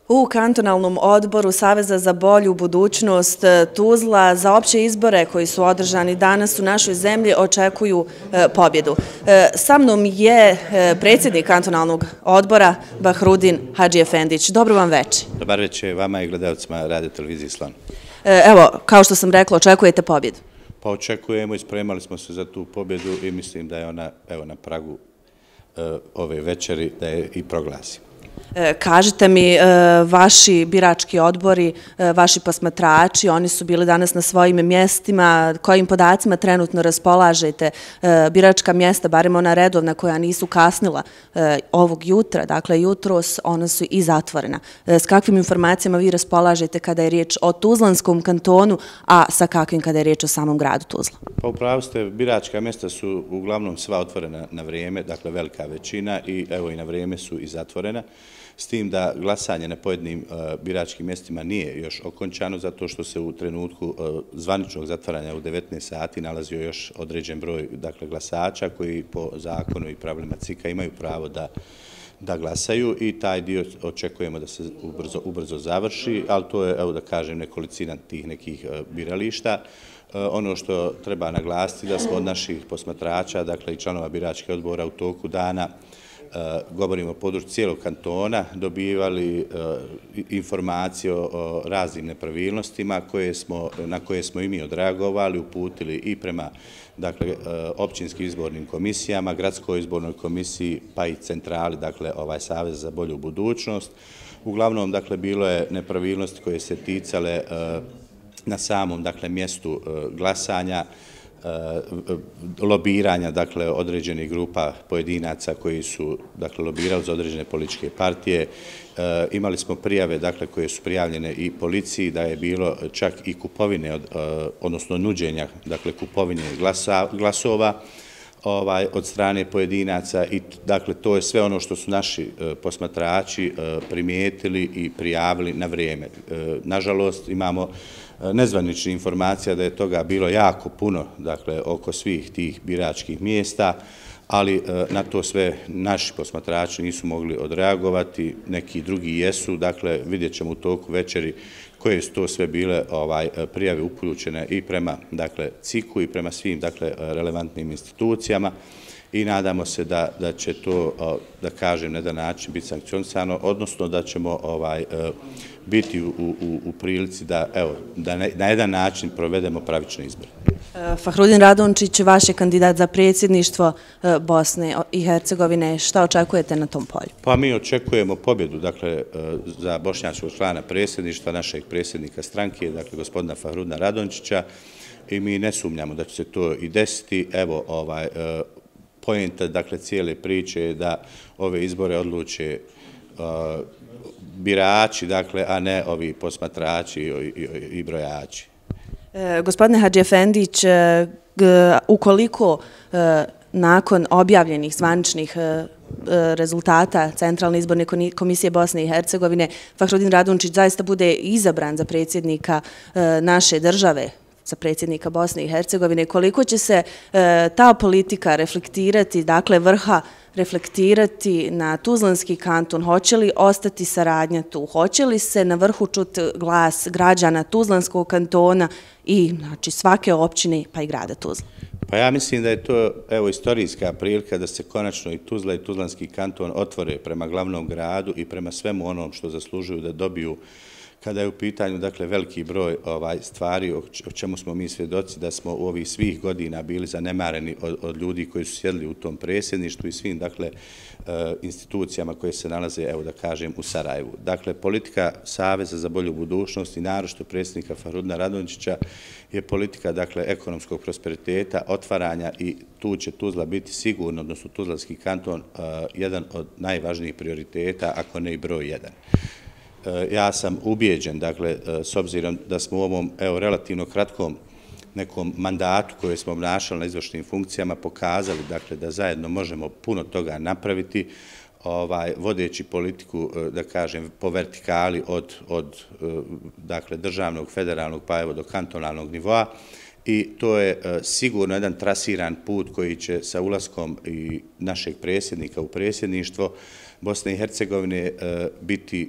U kantonalnom odboru Saveza za bolju budućnost Tuzla za opće izbore koji su održani danas u našoj zemlji očekuju pobjedu. Sa mnom je predsjednik kantonalnog odbora Bahrudin Hadžiefendić. Dobro vam večer. Dobar večer vama i gledalcima Radio televizije Slon. Evo, kao što sam rekla, očekujete pobjedu? Pa očekujemo i spremali smo se za tu pobjedu i mislim da je ona na pragu ove večeri da je i proglasimo. Kažite mi, vaši birački odbori, vaši posmatrači, oni su bili danas na svojim mjestima, kojim podacima trenutno raspolažete? Biračka mjesta, barem ona redovna koja nisu kasnila ovog jutra, dakle jutros, ona su i zatvorena. S kakvim informacijama vi raspolažete kada je riječ o Tuzlanskom kantonu, a sa kakvim kada je riječ o samom gradu Tuzla? Pa upravo ste, biračka mjesta su uglavnom sva otvorena na vrijeme, dakle velika većina i evo i na vrijeme su i zatvorena. S tim da glasanje na pojedinim biračkim mjestima nije još okončano, zato što se u trenutku zvaničnog zatvaranja u 19 sati nalazio još određen broj glasača koji po zakonu i pravilima CIK-a imaju pravo da glasaju i taj dio očekujemo da se ubrzo završi, ali to je, evo da kažem, nekolicina tih nekih birališta. Ono što treba naglasiti da smo od naših posmatrača, dakle i članova biračkih odbora u toku dana, govorimo o području cijelog kantona, dobivali informacije o raznim nepravilnostima na koje smo i mi odreagovali, uputili i prema općinskim izbornim komisijama, gradskoj izbornoj komisiji pa i centrali, dakle Savez za bolju budućnost. Uglavnom, bilo je nepravilnosti koje se ticale na samom mjestu glasanja, lobiranja, određenih grupa pojedinaca koji su lobirali za određene političke partije. Imali smo prijave, koje su prijavljene i policiji da je bilo čak i kupovine, odnosno nuđenja, kupovine glasova od strane pojedinaca i to je sve ono što su naši posmatrači primijetili i prijavili na vrijeme. Nažalost, imamo nezvaničnih informacija da je toga bilo jako puno, oko svih tih biračkih mjesta, ali na to sve naši posmatrači nisu mogli odreagovati, neki drugi jesu, vidjet ćemo u toku večeri koje su to sve bile prijave upućene i prema CIK-u i prema svim relevantnim institucijama i nadamo se da će to, da kažem, na jedan način biti sankcionisano, odnosno da ćemo biti u prilici da na jedan način provedemo pravične izbore. Fahrudin Radončić, vaš je kandidat za predsjedništvo Bosne i Hercegovine. Šta očekujete na tom polju? Pa mi očekujemo pobjedu, za bošnjačkog člana predsjedništva, našeg predsjednika stranke, gospodina Fahrudina Radončića i mi ne sumnjamo da će se to i desiti. Evo, poenta, cijele priče je da ove izbore odluče birači, a ne ovi posmatrači i brojači. Gospodine Hadžiefendić, ukoliko nakon objavljenih zvaničnih rezultata Centralne izborne komisije Bosne i Hercegovine Fahrudin Radončić zaista bude izabran za predsjednika naše države, za predsjednika Bosne i Hercegovine, koliko će se ta politika reflektirati, vrha reflektirati na Tuzlanski kanton, hoće li ostati saradnja tu, hoće li se na vrhu čuti glas građana Tuzlanskog kantona i svake općine pa i grada Tuzla? Pa ja mislim da je to istorijska prilika da se konačno i Tuzla i Tuzlanski kanton otvore prema glavnom gradu i prema svemu onom što zaslužuju da dobiju kada je u pitanju veliki broj stvari o čemu smo mi svjedoci da smo u ovih svih godina bili zanemareni od ljudi koji su sjedili u tom predsjedništvu i svim institucijama koje se nalaze, evo da kažem, u Sarajevu. Politika Saveza za bolju budućnost i naročito predsjednika Fahrudina Radončića je politika ekonomskog prosperiteta, otvaranja i tu će Tuzla biti sigurno, odnosno Tuzlanski kanton, jedan od najvažnijih prioriteta, ako ne i broj jedan. Ja sam ubijeđen, s obzirom da smo u ovom relativno kratkom nekom mandatu koje smo obnašali na izvršnim funkcijama pokazali da zajedno možemo puno toga napraviti, vodeći politiku, da kažem, po vertikali od državnog, federalnog pa evo do kantonalnog nivoa i to je sigurno jedan trasiran put koji će sa ulaskom i našeg predsjednika u predsjedništvo Bosne i Hercegovine biti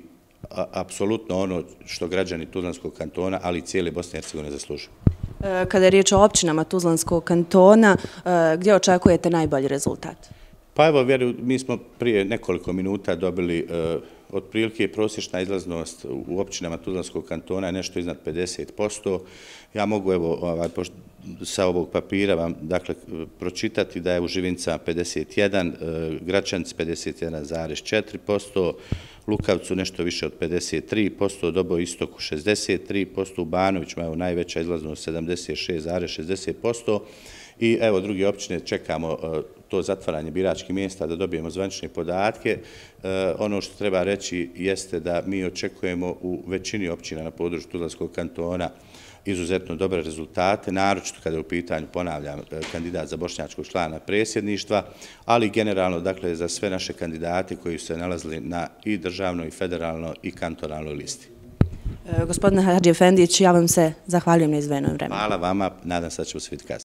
apsolutno ono što građani Tuzlanskog kantona, ali i cijele Bosne i Hercegovine zaslužuju. Kada je riječ o općinama Tuzlanskog kantona, gdje očekujete najbolji rezultat? Pa evo, mi smo prije nekoliko minuta dobili otprilike prosječna izlaznost u općinama Tuzlanskog kantona je nešto iznad 50%. Ja mogu evo sa ovog papira vam dakle pročitati da je u Živinca 51, Gračanci 51,4%, Lukavcu nešto više od 53%, Doboj istoku 63%, u Banovićima evo najveća izlaznost 76,60%. I evo druge općine čekamo to zatvaranje biračkih mjesta da dobijemo zvanične podatke. Ono što treba reći jeste da mi očekujemo u većini općina na području Tuzlanskog kantona izuzetno dobre rezultate, naročito kada je u pitanju, ponavljam, kandidat za bošnjačkog člana predsjedništva, ali generalno, dakle, za sve naše kandidate koji su se nalazili na i državnoj, i federalnoj, i kantonalnoj listi. Gospodine Hadžiefendić, ja vam se zahvaljujem na izdvojenom vremenu. Hvala vama, nadam se da ćemo se vidjeti kasnije.